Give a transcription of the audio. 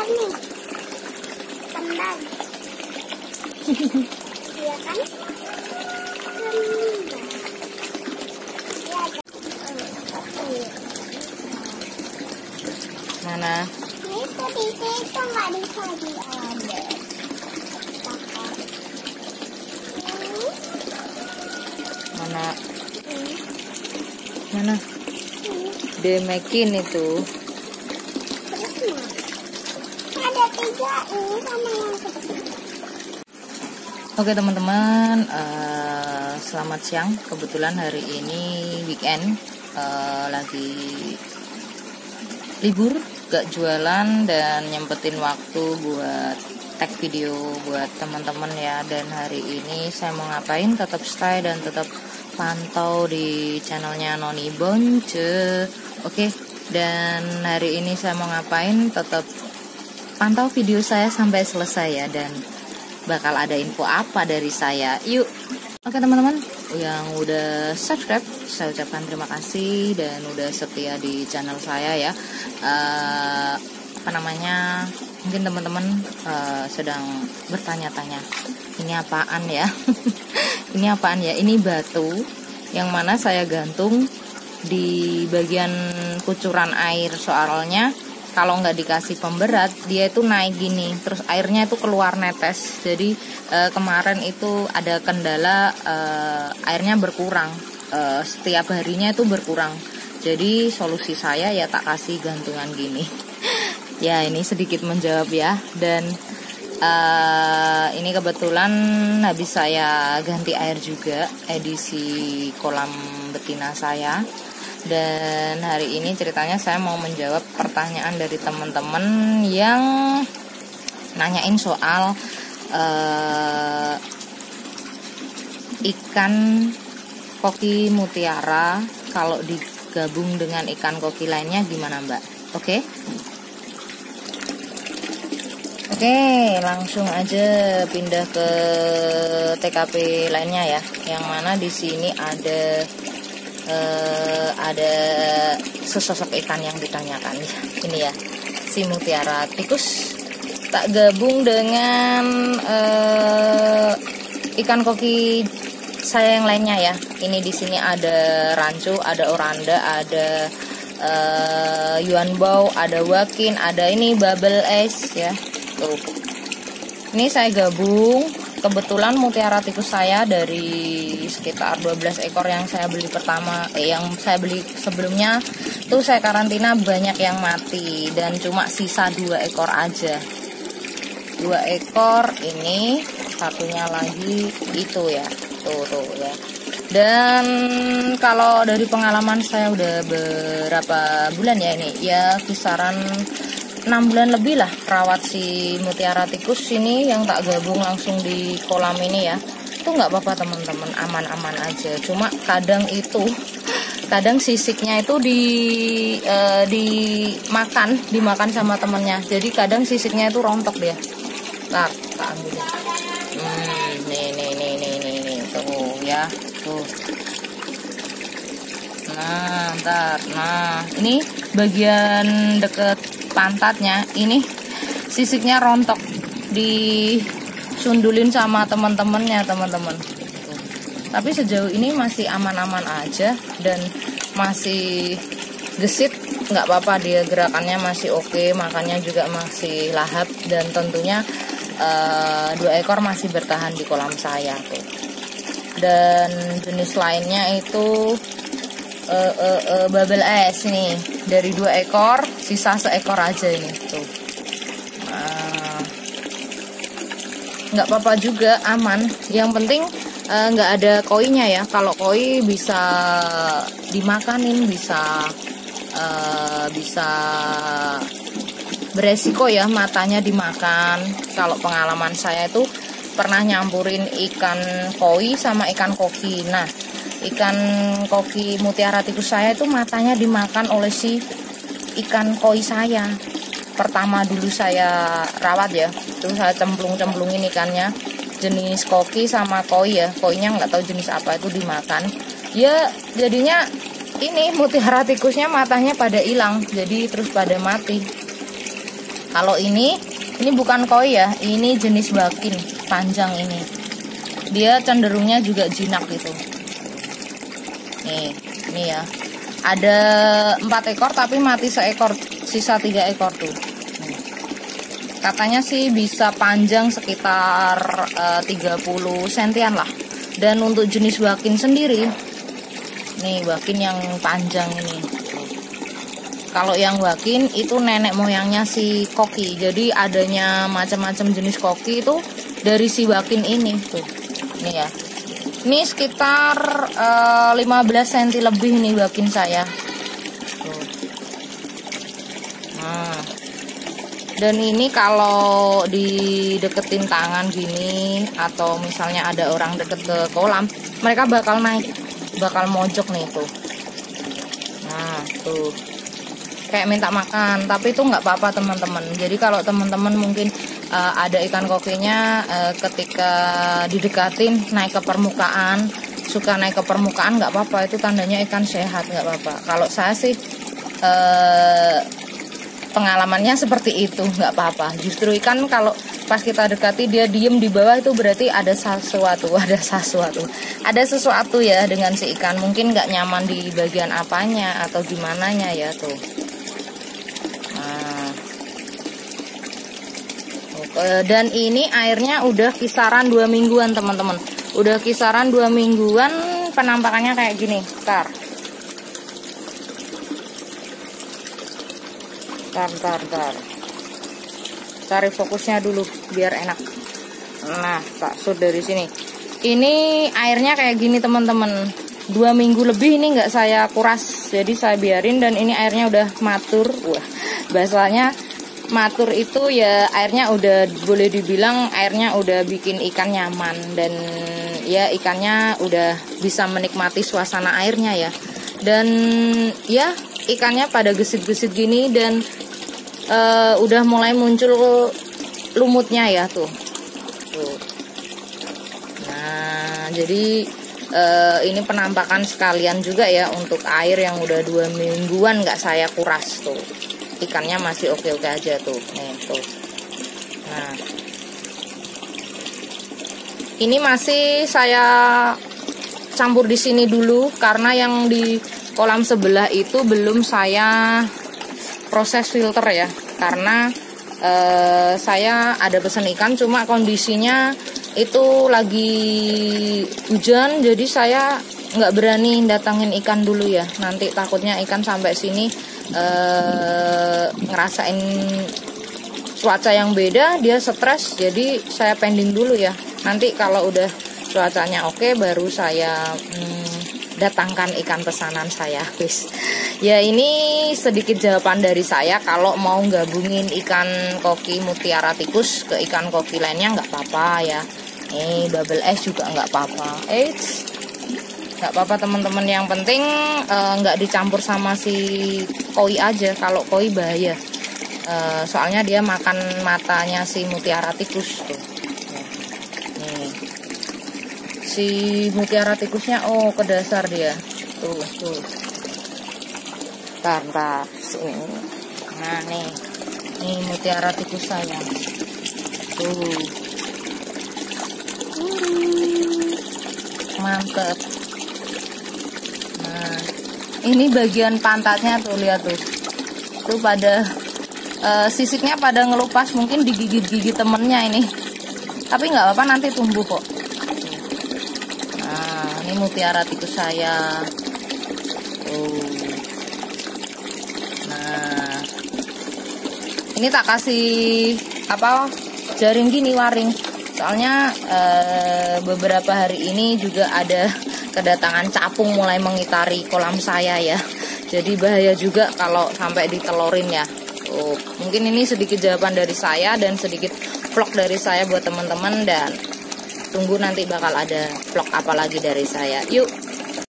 ini kembang. Iya kan? Mana? Itu di situ nggak bisa diambil. Mana? Mana? Demekin itu. Ada 3 ini sama yang seperti. Oke teman-teman, selamat siang. Kebetulan hari ini weekend, lagi libur, gak jualan dan nyempetin waktu buat tag video buat teman-teman ya. Dan hari ini saya mau ngapain? Tetap stay dan tetap pantau di channelnya Noni Bonce. Oke, dan hari ini saya mau ngapain? Tetap pantau video saya sampai selesai ya, dan bakal ada info apa dari saya. Yuk. Oke teman-teman, yang udah subscribe, saya ucapkan terima kasih dan udah setia di channel saya ya. Mungkin teman-teman sedang bertanya-tanya, ini apaan ya? Ini apaan ya? Ini batu yang mana saya gantung di bagian kucuran air, soalnya kalau nggak dikasih pemberat dia itu naik gini, terus airnya itu keluar netes. Jadi kemarin itu ada kendala, airnya berkurang, setiap harinya itu berkurang. Jadi solusi saya ya tak kasih gantungan gini. Ya ini sedikit menjawab ya. Dan ini kebetulan habis saya ganti air juga, edisi kolam betina saya. Dan hari ini ceritanya saya mau menjawab pertanyaan dari teman-teman yang nanyain soal ikan koki mutiara kalau digabung dengan ikan koki lainnya gimana Mbak? Oke, langsung aja pindah ke TKP lainnya ya. Yang mana di sini ada sesosok ikan yang ditanyakan. Ini ya, si mutiara tikus tak gabung dengan ikan koki saya yang lainnya ya. Ini di sini ada rancu, ada oranda, ada yuanbao, ada wakin, ada ini bubble ice ya. Tuh. Ini saya gabung. Kebetulan mutiara tikus saya dari sekitar 12 ekor yang saya beli yang saya beli sebelumnya tuh saya karantina, banyak yang mati dan cuma sisa 2 ekor aja. 2 ekor ini, satunya lagi itu ya. Tuh ya. Dan kalau dari pengalaman saya udah berapa bulan ya ini? Ya kisaran 6 bulan lebih lah rawat si mutiara tikus ini yang tak gabung langsung di kolam ini ya. Itu nggak apa-apa teman-teman, aman-aman aja. Cuma kadang sisiknya itu dimakan sama temennya. Jadi kadang sisiknya itu rontok dia. Ntar tak ambil. Nih tuh ya, tuh. Nah, ini bagian deket pantatnya ini sisiknya rontok, disundulin sama teman-temannya teman-teman. Tapi sejauh ini masih aman-aman aja dan masih gesit, nggak apa-apa, dia gerakannya masih oke, makannya juga masih lahap, dan tentunya 2 ekor masih bertahan di kolam saya tuh. Dan jenis lainnya itu bubble ice nih, dari 2 ekor sisa 1 ekor aja ini tuh. Nggak apa-apa juga, aman. Yang penting nggak ada koinya ya. Kalau koi bisa dimakanin, bisa beresiko ya, matanya dimakan. Kalau pengalaman saya itu pernah nyampurin ikan koi sama ikan koki. Nah, ikan koki mutiara tikus saya itu matanya dimakan oleh si ikan koi saya. Pertama dulu saya rawat ya, terus saya cemplungin ikannya, jenis koki sama koi ya. Koinya nggak tahu jenis apa, itu dimakan. Ya jadinya ini mutiara tikusnya matanya pada hilang, jadi terus pada mati. Kalau ini bukan koi ya, ini jenis bakin panjang ini. Dia cenderungnya juga jinak gitu. Nih, ini ya. Ada 4 ekor tapi mati seekor, sisa 3 ekor tuh. Katanya sih bisa panjang sekitar 30 sentian lah. Dan untuk jenis bakin sendiri, nih bakin yang panjang ini. Kalau yang bakin itu nenek moyangnya si koki. Jadi adanya macam-macam jenis koki itu dari si bakin ini tuh. Nih ya. Ini sekitar 15 cm lebih nih bakin saya. Tuh. Nah. Dan ini kalau dideketin tangan gini atau misalnya ada orang deket ke kolam, mereka bakal naik, bakal mojok nih tuh. Nah, tuh. Kayak minta makan, tapi itu nggak apa-apa teman-teman. Jadi kalau teman-teman mungkin ada ikan kokinya ketika didekatin naik ke permukaan, suka naik ke permukaan, nggak apa-apa, itu tandanya ikan sehat, nggak apa-apa. Kalau saya sih pengalamannya seperti itu, nggak apa-apa. Justru ikan kalau pas kita dekati dia diem di bawah, itu berarti ada sesuatu ya dengan si ikan. Mungkin nggak nyaman di bagian apanya atau gimana ya tuh. Dan ini airnya udah kisaran 2 mingguan teman-teman. Udah kisaran 2 mingguan penampakannya kayak gini. Bentar. Cari fokusnya dulu biar enak. Nah, tak shoot dari sini. Ini airnya kayak gini teman-teman. 2 minggu lebih ini nggak saya kuras. Jadi saya biarin dan ini airnya udah matur. Wah, bahasanya matur itu ya airnya udah boleh dibilang airnya udah bikin ikan nyaman dan ya ikannya udah bisa menikmati suasana airnya ya. Dan ya ikannya pada gesit-gesit gini dan udah mulai muncul lumutnya ya tuh. Nah, jadi ini penampakan sekalian juga ya untuk air yang udah 2 mingguan nggak saya kuras tuh. Ikannya masih oke-oke aja tuh. Nih tuh. Nah, ini masih saya campur di sini dulu karena yang di kolam sebelah itu belum saya proses filter ya. Karena saya ada pesen ikan, cuma kondisinya itu lagi hujan, jadi saya nggak berani datangin ikan dulu ya. Nanti takutnya ikan sampai sini ngerasain cuaca yang beda, dia stres, jadi saya pending dulu ya. Nanti kalau udah cuacanya oke, baru saya datangkan ikan pesanan saya, guys. Ya, ini sedikit jawaban dari saya. Kalau mau gabungin ikan koki mutiara tikus ke ikan koki lainnya nggak apa-apa ya. Bubble es juga nggak apa-apa. Nggak apa-apa teman-teman, yang penting nggak dicampur sama si koi aja. Kalau koi bahaya, soalnya dia makan matanya si mutiara tikus tuh. Nih, si mutiara tikusnya ke dasar dia tuh. Bentar sini. Nah nih mutiara tikus saya tuh, mantep. Ini bagian pantatnya tuh, lihat tuh pada sisiknya pada ngelupas, mungkin digigit-gigit temennya ini, tapi nggak apa-apa, nanti tumbuh kok. Nah, ini mutiara tikus saya tuh. Nah, ini tak kasih jaring gini, waring, soalnya beberapa hari ini juga ada kedatangan capung mulai mengitari kolam saya ya. Jadi bahaya juga kalau sampai ditelorin ya. Mungkin ini sedikit jawaban dari saya dan sedikit vlog dari saya buat teman-teman, dan tunggu nanti bakal ada vlog apa lagi dari saya. Yuk.